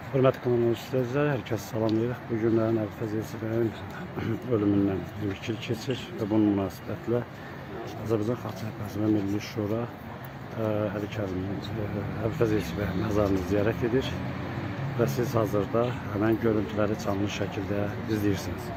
Hörmətli kanalın izləyicilər, hər kəs salamlayırıq. Bu günlərin Əli Fəzil bəyin ölümündən 22 il keçir və bunun münasibətlə Azərbaycan Xalq Cəbhəsi və Milli Şura Əli Fəzil bəyin məzarını ziyarət edir və siz hazırda həmən görüntüləri canlı şəkildə izləyirsiniz.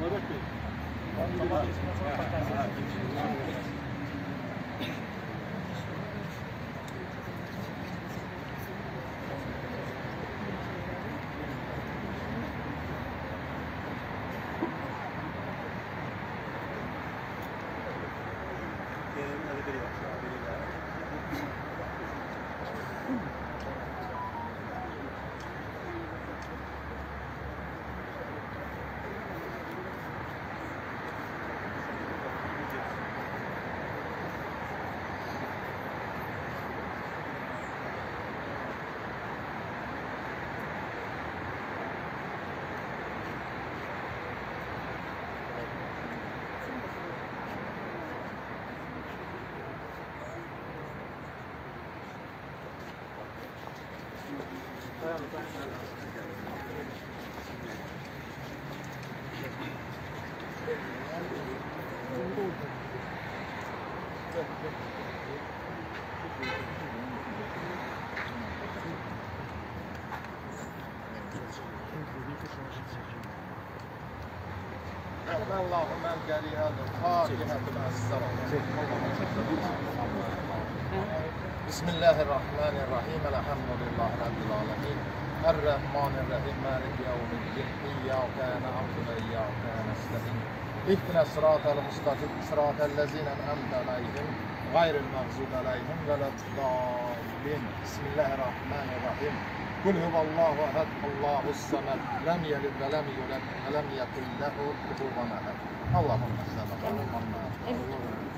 اللهم الجري الفاتحة مع السلام. بسم الله الرحمن الرحيم الحمد لله رب العالمين الرحمن الرحيم مالك يوم الدين إياك نعبد وإياك نستعين اهدنا الصراط المستقيم صراط الذين أنعمت عليهم غير المغضوب عليهم ولا الضالين. بسم الله الرحمن الرحيم قل هو الله أحد الله الصمد لم يلد ولم يولد ولم يكن له كفوا أحد. اللهم صل على محمد.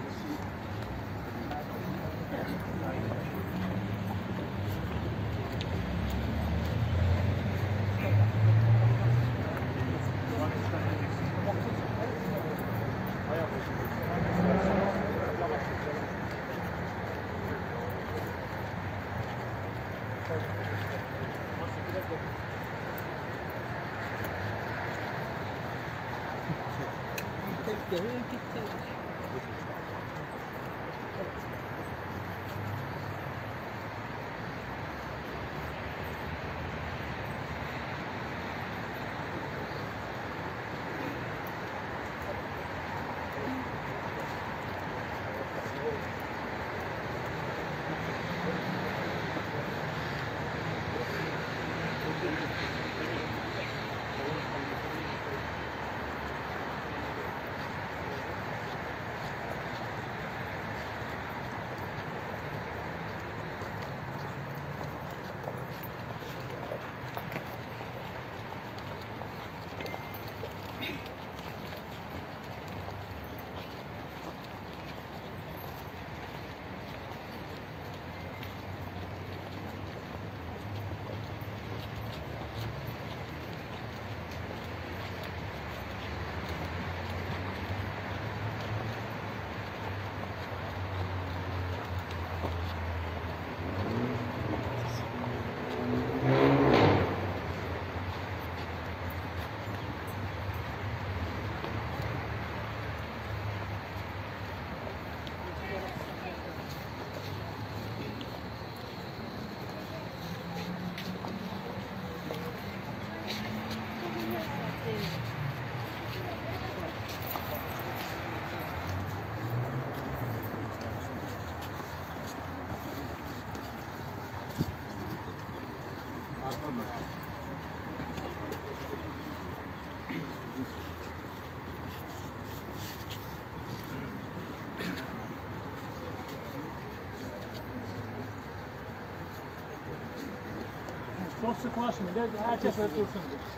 Çok sıklaşmayın. Herkes dursun.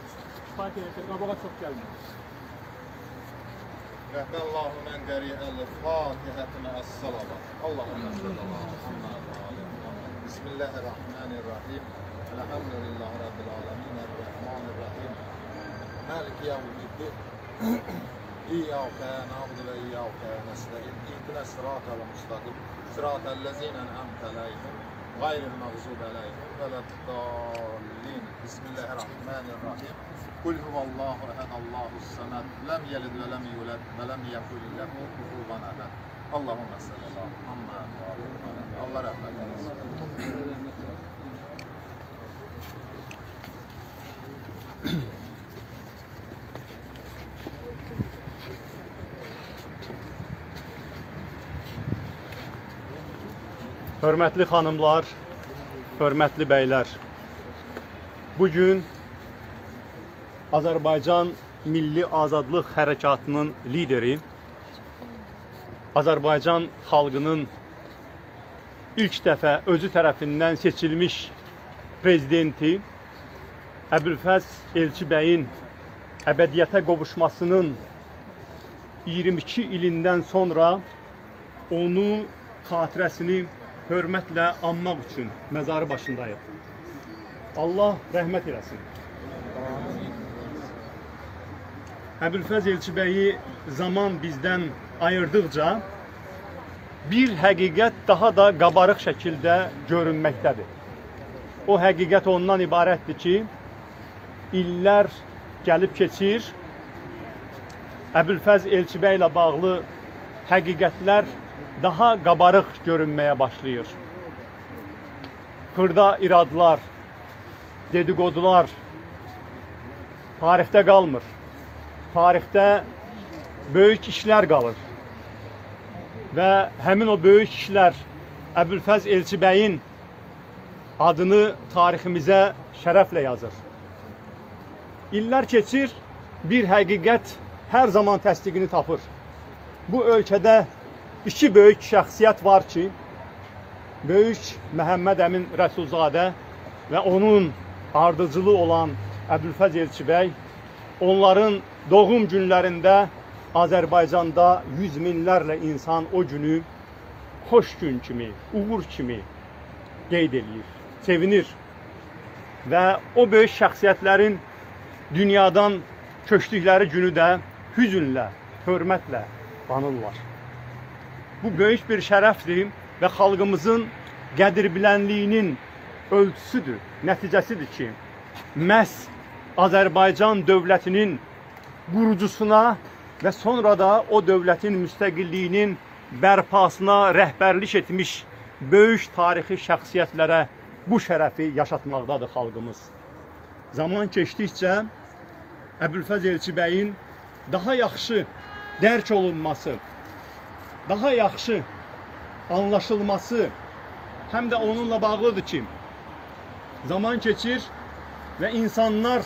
Fatih'e kabağa çok gelmiyor. Allah'ım men geriye el-Fatiha mع الصلوات. Allahümme salli ala Muhammed. Bismillahirrahmanirrahim. Elhamdülillahi Rabbil alemin. Errahmanirrahim. Maliki yevmiddin. İyyâke na'budu ve iyyâke nestaîn. İhdina sıratal mustakim. Sıratal lezîne en'amte aleyhim. غير المغضوب عليهم ولا الضالين. بسم الله الرحمن الرحيم. قل هو الله أحد الله الصمد لم يلد ولم يولد ولم يكن له كفوا أحد. Allahümme salli ala Muhammed ve ala Muhammed. Allah rahmet eylesin. Hörmətli xanımlar, hörmətli bəylər, bugün Azərbaycan Milli Azadlıq Hərəkatının lideri, Azərbaycan xalqının ilk dəfə özü tərəfindən seçilmiş prezidenti Əbülfəz Elçibəyin əbədiyyətə qovuşmasının 22 ilindən sonra onu xatirəsini hörmətlə anmaq üçün məzarı başındayıq. Allah rəhmət eləsin. Əbülfəz Elçibəyi zaman bizdən ayırdıqca bir həqiqət daha da qabarıq şəkildə görünməkdədir. O həqiqət ondan ibarətdir ki, illər gəlib keçir, Əbülfəz Elçibəy ilə bağlı həqiqətlər daha qabarıq görünməyə başlayır. Xırda iradlar, dedikodular tarixdə qalmır. Tarixdə böyük işlər qalır. Və həmin o böyük işlər Əbülfəz Elçibəyin adını tariximizə şərəflə yazır. İllər keçir, bir həqiqət hər zaman təsdiqini tapır. Bu ölkədə İki böyük şəxsiyyət var ki, böyük Məhəmməd Əmin Rəsulzadə və onun ardıcılı olan Əbülfəz Elçibəy, onların doğum günlərində Azərbaycanda yüz minlərlə insan o günü xoş gün kimi, uğur kimi qeyd edir, sevinir və o böyük şəxsiyyətlərin dünyadan köçdükləri günü də hüzünlə, hörmətlə anırlar. Bu böyük bir şərəfdir və xalqımızın qədirbilənliyinin ölçüsüdür, nəticəsidir ki, məhz Azərbaycan dövlətinin qurucusuna və sonra da o dövlətin müstəqilliyinin bərpasına rəhbərlik etmiş böyük tarixi şəxsiyyətlərə bu şərəfi yaşatmaqdadır xalqımız. Zaman keçdikcə Əbülfəz Elçibəyin daha yaxşı dərk olunması, daha yaxşı anlaşılması həm də onunla bağlıdır ki, zaman keçir və insanlar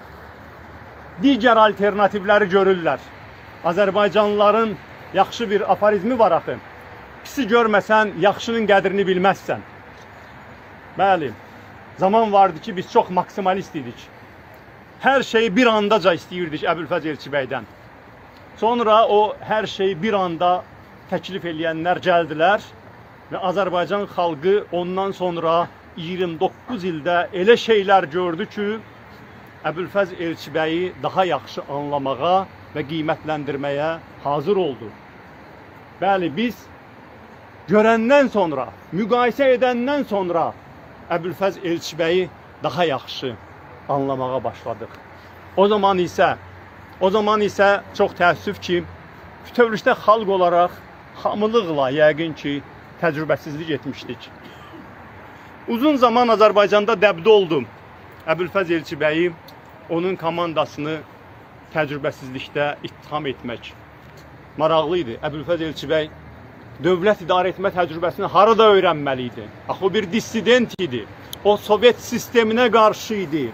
digər alternativləri görürlər. Azərbaycanlıların yaxşı bir aforizmi var axı. Pisi görməsən, yaxşının qədrini bilməzsən. Bəli, zaman vardı ki, biz çox maksimalist idik. Hər şeyi bir andaca istəyirdik Əbülfəz Elçibəydən. Sonra o hər şeyi bir anda təklif eləyənlər gəldilər və Azərbaycan xalqı ondan sonra 29 ildə elə şeylər gördü ki, Əbülfəz Elçibəyi daha yaxşı anlamağa və qiymətləndirməyə hazır oldu. Bəli, biz görəndən sonra, müqayisə edəndən sonra Əbülfəz Elçibəyi daha yaxşı anlamağa başladıq. O zaman isə çox təəssüf ki, bütövlükdə xalq olaraq hamılıqla yəqin ki, təcrübəsizlik etmişdik. Uzun zaman Azərbaycanda dəbdə oldum. Əbülfəz Elçibəyi, onun komandasını təcrübəsizlikdə ittiham etmək maraqlı idi. Əbülfəz Elçibəy dövlət idarə etmə təcrübəsini harada öyrənməli idi? Axı o bir dissident idi. O Sovet sisteminə qarşı idi.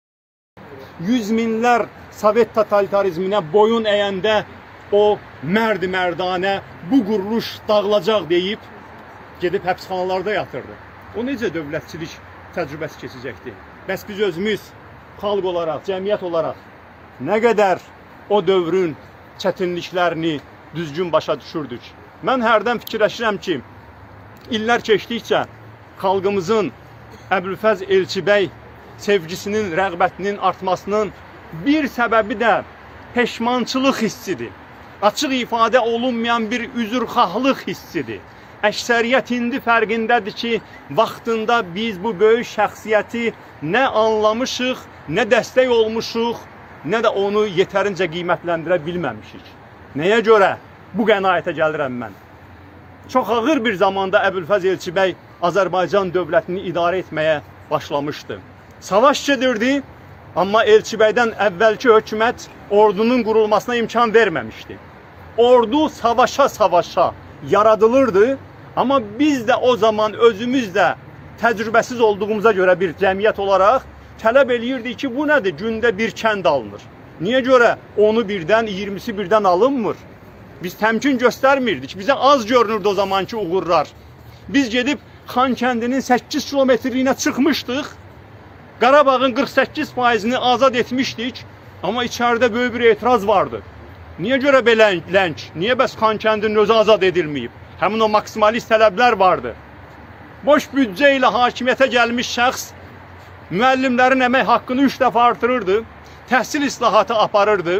Yüz minlər Sovet totalitarizminə boyun əyəndə o mərd-mərdanə bu quruluş dağılacaq deyib gedib həbsxanalarda yatırdı. O necə dövlətçilik təcrübəsi keçəcəkdi? Bəs biz özümüz xalq olaraq, cəmiyyət olaraq nə qədər o dövrün çətinliklərini düzgün başa düşürdük? Mən hərdən fikirləşirəm ki, illər keçdikcə xalqımızın Əbülfəz Elçibəy sevgisinin, rəğbətinin artmasının bir səbəbi də peşmançılıq hissidir. Açıq ifadə olunmayan bir üzrxahlıq hissidir. əksəriyyət indi fərqindədir ki, vaxtında biz bu böyük şəxsiyyəti nə anlamışıq, nə dəstək olmuşuq, nə də onu yetərincə qiymətləndirə bilməmişik. Nəyə görə bu qənaətə gəlirəm mən? Çox ağır bir zamanda Əbülfəz Elçibəy Azərbaycan dövlətini idarə etməyə başlamışdı. Savaş gedirdi, amma Elçibəydən əvvəlki hökumət ordunun qurulmasına imkan verməmişdi. Ordu savaşa yaradılırdı, amma biz də o zaman özümüz də təcrübəsiz olduğumuza görə bir cəmiyyət olaraq tələb eləyirdik ki, bu nədir? Gündə bir kənd alınır. Niyə görə 10'u birdən, 20'si birdən alınmır? Biz təmkin göstərmirdik. Bizə az görünürdü o zamanki uğurlar. Biz gedib Xan kəndinin 8 kilometrliyinə çıxmışdıq. Qarabağın 48%'ni azad etmişdik. Amma içəridə böyük bir etiraz vardı. Niyə görə belə ləng? Niyə bəs Xan kəndinin özü azad edilməyib? Həmin o maksimalist tələblər vardı. Boş büdcə ilə hakimiyyətə gəlmiş şəxs müəllimlərin əmək haqqını 3 dəfə artırırdı. Təhsil islahatı aparırdı.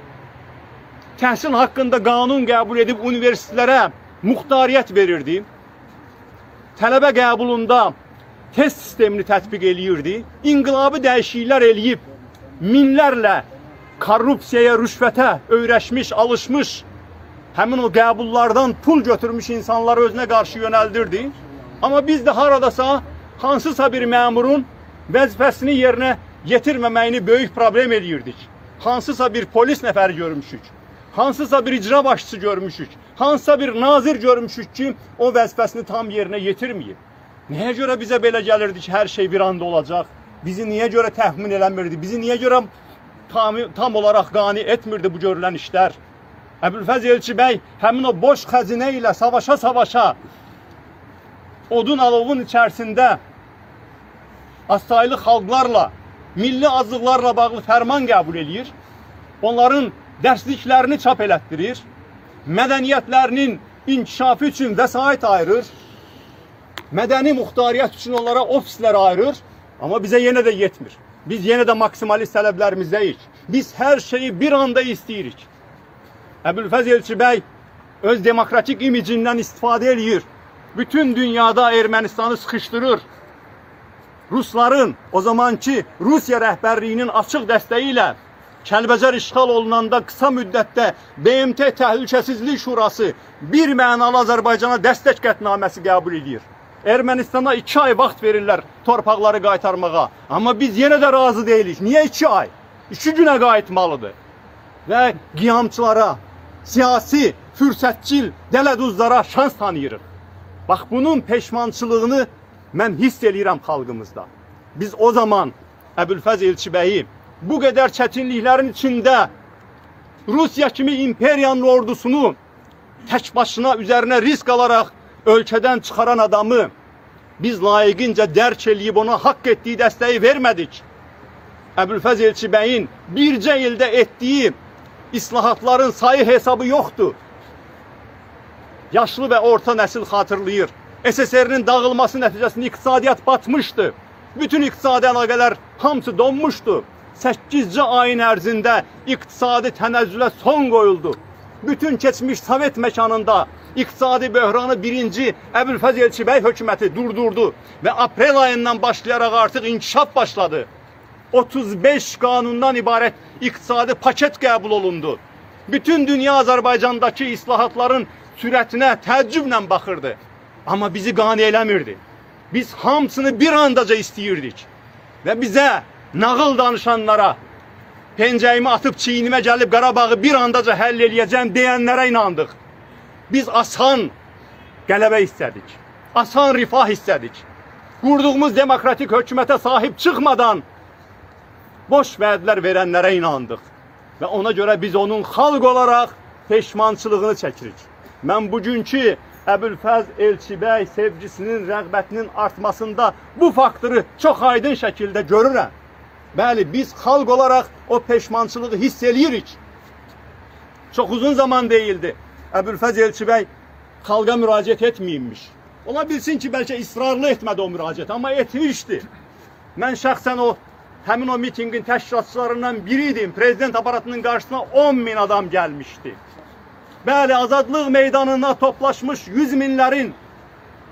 Təhsil haqqında qanun qəbul edib universitetlərə muxtariyyət verirdi. Tələbə qəbulunda test sistemini tətbiq eləyirdi. İnqilabi dəyişikliklər eləyib minlərlə korrupsiyaya, rüşvətə öyrəşmiş, alışmış, həmin o qəbullardan pul götürmüş insanları özünə qarşı yönəldirdi. Amma biz də haradasa hansısa bir məmurun vəzifəsini yerinə yetirməməyini böyük problem eləyirdik. Hansısa bir polis nəfəri görmüşük, hansısa bir icra başçısı görmüşük, hansısa bir nazir görmüşük ki, o vəzifəsini tam yerinə yetirməyib. Nəyə görə bizə belə gəlirdi ki, hər şey bir anda olacaq? Bizi niyə görə təxmin eləmirdi? Bizi niyə görə tam olaraq qane etmirdi bu görülən işlər? Əbülfəz Elçibəy həmin o boş xəzinə ilə savaşa odun alovun içərisində azsaylı xalqlarla, milli azlıqlarla bağlı fərman qəbul edir. Onların dərsliklərini çap elətdirir. Mədəniyyətlərinin inkişafı üçün vəsait ayırır. Mədəni muxtariyyət üçün onlara ofislər ayırır. Amma bizə yenə də yetmir. Biz yenə də maksimalist tələblərimizdəyik. Biz hər şeyi bir anda istəyirik. Əbülfəz Elçibəy öz demokratik imicindən istifadə eləyir. Bütün dünyada Ermənistanı sıxışdırır. Rusların, o zamanki Rusiya rəhbərliyinin açıq dəstəyi ilə Kəlbəcər işğal olunanda qısa müddətdə BMT Təhlükəsizlik Şurası bir mənalı Azərbaycana dəstək qətnaməsi qəbul edir. Ermənistana 2 ay vaxt verirlər torpaqları qaytarmağa. Amma biz yenə də razı deyilik. Niyə 2 ay? 2 günə qayıtmalıdır. Və qiyamçılara, siyasi, fürsətçil, dələduzlara şans tanıyırıq. Bax, bunun peşmançılığını mən hiss eləyirəm xalqımızda. Biz o zaman Əbülfəz Elçibəyi bu qədər çətinliklərin içində Rusiya kimi imperiyanın ordusunu tək başına üzərinə risk alaraq ölkədən çıxaran adamı biz layiqincə dərk eləyib ona haqq etdiyi dəstəyi vermədik. Əbülfəz Elçibəyin bircə ildə etdiyi islahatların sayı hesabı yoxdur. Yaşlı və orta nəsil xatırlayır. SSR-nin dağılması nəticəsində iqtisadiyyat batmışdı. Bütün iqtisadi əlaqələr hamısı donmuşdu. 8 ayın ərzində iqtisadi tənəzzülə son qoyuldu. Bütün keçmiş Sovet məkanında iqtisadi böhranı birinci Əbülfəz Elçibəy hökuməti durdurdu və aprel ayından başlayaraq artıq inkişaf başladı. 35 qanundan ibarət iqtisadi paket qəbul olundu. Bütün dünya Azərbaycandakı islahatların sürətinə təəccüblə baxırdı. Amma bizi qane eləmirdi. Biz hamısını bir andaca istəyirdik. Və bizə, nağıl danışanlara, pencəyimi atıb çiynimə gəlib Qarabağı bir andaca həll eləyəcəm deyənlərə inandıq. Biz asan qələbə istədik. Asan rifah istədik. Qurduğumuz demokratik hökumətə sahib çıxmadan boş vədlər verənlərə inandıq. Və ona görə biz onun xalq olaraq peşmançılığını çəkirik. Mən bugünkü Əbülfəz Elçibəy sevgisinin, rəğbətinin artmasında bu faktoru çox aydın şəkildə görürəm. Bəli, biz xalq olaraq o peşmançılığı hiss eləyirik. Çox uzun zaman deyildi. Əbülfəz Elçibəy xalqa müraciət etməyinmiş. Ola bilsin ki, bəlkə israrlı etmədi o müraciət, amma etmişdi. Mən şəxsən həmin o mitingin təşkilatçılarından biriydim. Prezident aparatının qarşısına 10.000 adam gəlmişdi. Bəli, Azadlıq meydanına toplaşmış 100 minlərin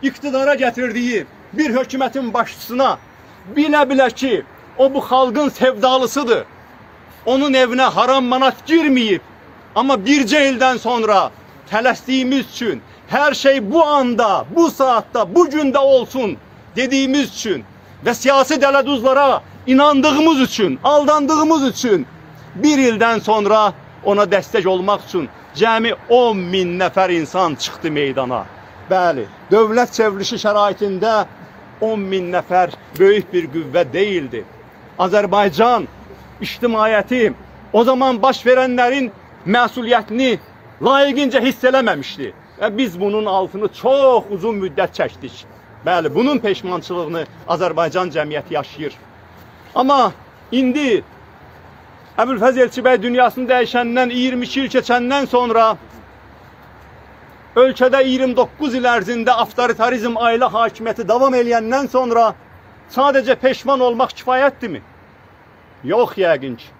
iqtidara gətirdiyi bir hökumətin başçısına bilə-bilə ki, o bu xalqın sevdalısıdır. Onun evinə haram manat girməyib. Amma bircə ildən sonra tələsdiyimiz üçün, hər şey bu anda, bu saatda, bu gündə olsun dediyimiz üçün və siyasi dələduzlara inandığımız üçün, aldandığımız üçün bir ildən sonra ona dəstək olmaq üçün cəmi 10.000 nəfər insan çıxdı meydana. Bəli, dövlət çevrilişi şəraitində 10.000 nəfər böyük bir qüvvə deyildi. Azərbaycan ictimaiyyəti o zaman baş verənlərin məsuliyyətini layiqincə hiss eləməmişdi. Və biz bunun altını çox uzun müddət çəkdik. Bəli, bunun peşmançılığını Azərbaycan cəmiyyəti yaşayır. Amma indi Əbülfəz Elçibəy dünyasını dəyişəndən 22 il keçəndən sonra ölkədə 29 il ərzində avtoritarizm ailə hakimiyyəti davam eləyəndən sonra sadəcə peşman olmaq kifayətdirmi? Yox, yəqin ki.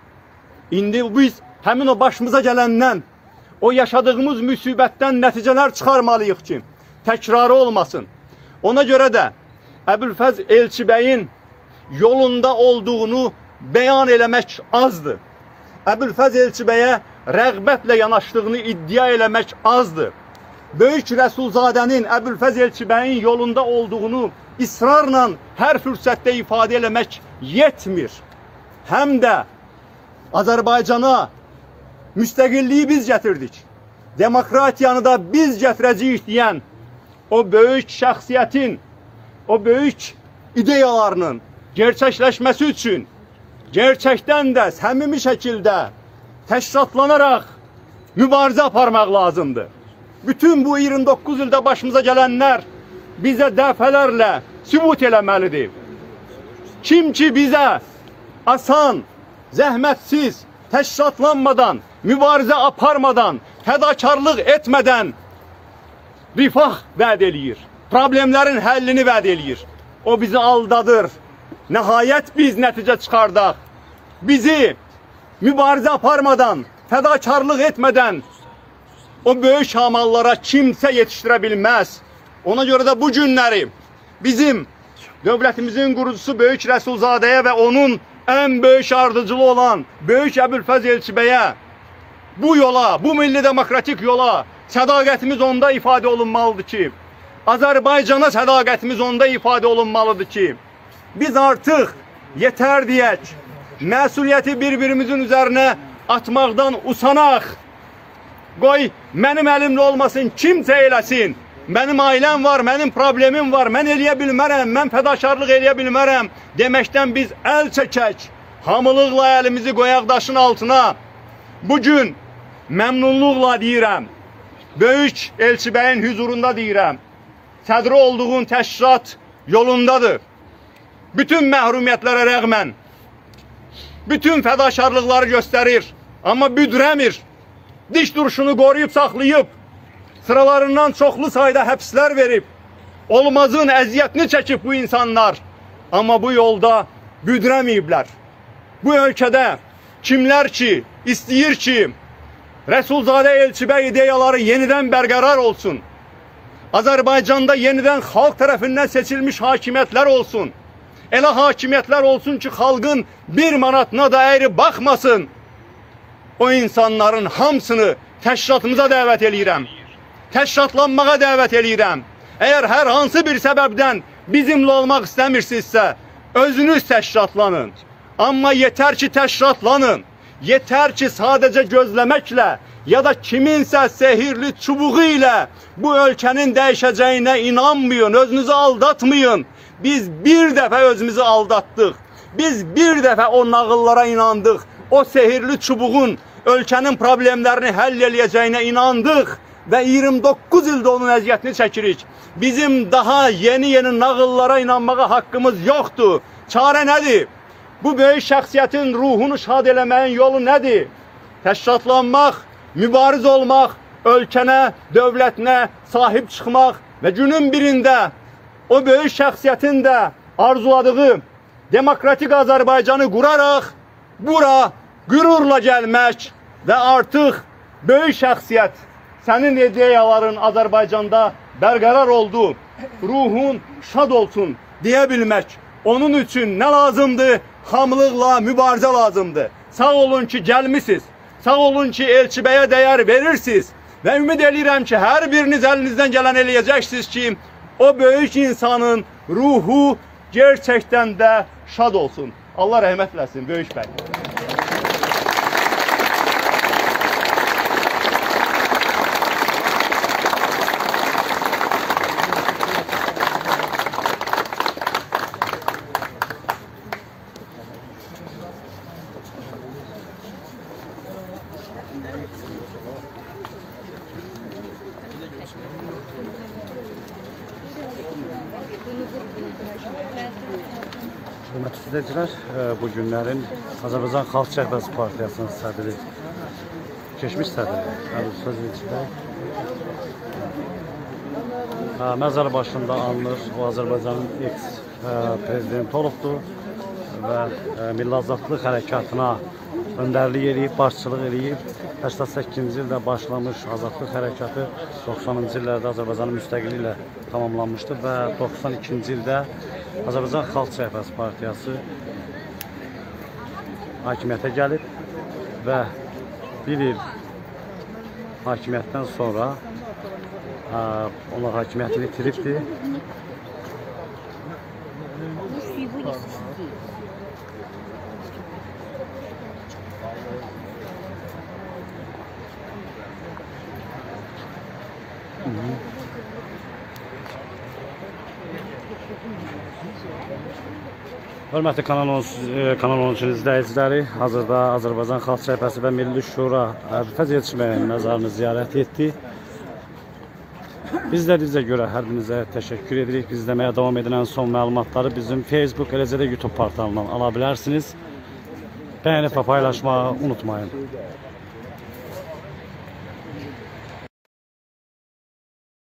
İndi biz həmin o başımıza gələndən, o yaşadığımız müsibətdən nəticələr çıxarmalıyıq ki, təkrarı olmasın. Ona görə də Əbülfəz Elçibəyin yolunda olduğunu bəyan eləmək azdır. Əbülfəz Elçibəyə rəğbətlə yanaşdığını iddia eləmək azdır. Böyük Rəsulzadənin Əbülfəz Elçibəyin yolunda olduğunu israrla hər fürsətdə ifadə eləmək yetmir. Həm də Azərbaycana müstəqilliyi biz gətirdik, demokratiyanı da biz gətirəcəyik deyən o böyük şəxsiyyətin, o böyük ideyalarının gerçəkləşməsi üçün gerçəkdən də səmimi şəkildə təşkilatlanaraq mübarizə aparmaq lazımdır. Bütün bu 29 ildə başımıza gələnlər bizə dəfələrlə sübut eləməlidir. Kim ki bizə asan, zəhmətsiz, təşkilatlanmadan, mübarizə aparmadan, fədakarlıq etmədən rifah vəd eləyir, problemlərin həllini vəd eləyir. O bizi aldadır. Nəhayət biz nəticə çıxardaq. Bizi mübarizə aparmadan, fədakarlıq etmədən o böyük hamallara kimsə yetişdirə bilməz. Ona görə də bu günləri bizim dövlətimizin qurucusu Böyük Rəsulzadəyə və onun ən böyük ardıcılı olan Böyük Əbülfəz Elçibəyə bu yola, bu milli demokratik yola sədaqətimiz onda ifadə olunmalıdır ki, Azərbaycana sədaqətimiz onda ifadə olunmalıdır ki, biz artıq yetər deyək, məsuliyyəti bir-birimizin üzərinə atmaqdan usanaq. Qoy mənim əlimlə olmasın, kimsə eləsin. Mənim ailəm var, mənim problemim var, mən eləyə bilmərəm, mən fədakarlıq eləyə bilmərəm deməkdən biz əl çəkək, hamılıqla əlimizi qoyaq daşın altına. Bugün məmnunluqla deyirəm, Böyük Elçibəyin hüzurunda deyirəm, sədri olduğun təşkilat yolundadır. Bütün məhrumiyyətlərə rəğmən, bütün fədakarlıqları göstərir, amma büdrəmir. Diş duruşunu qoruyub, saxlayıb, sıralarından çoxlu sayda həbslər verib, olmazın əziyyətini çəkib bu insanlar. Amma bu yolda büdrəməyiblər. Bu ölkədə kimlər ki, istəyir ki, Rəsulzadə Elçibəy ideyaları yenidən bərqərar olsun, Azərbaycanda yenidən xalq tərəfindən seçilmiş hakimiyyətlər olsun, elə hakimiyyətlər olsun ki, xalqın bir manatına da əyri baxmasın, o insanların hamısını təşkilatımıza dəvət eləyirəm, təşkilatlanmağa dəvət eləyirəm. Əgər hər hansı bir səbəbdən bizimlə olmaq istəmirsinizsə, özünüz təşkilatlanın. Amma yetər ki, təşkilatlanın. Yetər ki, sadəcə gözləməklə ya da kiminsə sehirli çubuğu ilə bu ölkənin dəyişəcəyinə inanmayın, özünüzü aldatmayın. Biz bir dəfə özümüzü aldatdıq. Biz bir dəfə o nağıllara inandıq. O sehirli çubuğun ölkənin problemlərini həll eləyəcəyinə inandıq və 29 ildə onun əziyyətini çəkirik. Bizim daha yeni nağıllara inanmağa haqqımız yoxdur. Çarə nədir? Bu böyük şəxsiyyətin ruhunu şad eləməyin yolu nədir? Təşkilatlanmaq, mübariz olmaq, ölkənə, dövlətinə sahib çıxmaq və günün birində o böyük şəxsiyyətin də arzuladığı demokratik Azərbaycanı quraraq bura qürurla gəlmək və artıq böyük şəxsiyyət, sənin ideyaların Azərbaycanda bərqərar oldu. ruhun şad olsun deyə bilmək. Onun üçün nə lazımdır? Hamılıqla mübarizə lazımdır. Sağ olun ki gəlmisiniz. Sağ olun ki Elçi bəyə dəyər verirsiniz. Və ümid edirəm ki hər biriniz əlinizdən gələn eləyəcəksiniz ki o böyük insanın ruhu gerçəkdən də şad olsun. Allah rəhmət eləsin böyük bəy. Hörmətli izləyicilər, bu günlərin Azərbaycan Xalq Cəbhəsi Partiyasının sədri, keçmiş sədri Əli Söz Elçibəy məzar başında anılır. O Azərbaycanın eks-prezidenti olubdur və Milli Azadlıq Hərəkatına öndərlik eləyib, başçılıq eləyib. 88-ci ildə başlamış Azadlıq Hərəkatı 90-cı illərdə Azərbaycanın müstəqilliyi ilə tamamlanmışdır və 92-ci ildə Azərbaycan Xalq Cəbhəsi Partiyası hakimiyyətə gəlib və bir il hakimiyyətdən sonra onlar hakimiyyətini itiribdir. Hörmətli Kanal 13 izləyiciləri, hazırda Azərbaycan Xalq Cəbhəsi və Milli Şura Əli Fəz Elçibəyin məzarını ziyarət etdi. Bizə görə hər birinizə təşəkkür edirik. Biz izləməyə davam edilən son məlumatları bizim Facebook, eləcə də YouTube portalından ala bilərsiniz. Bəyənib və paylaşmağı unutmayın.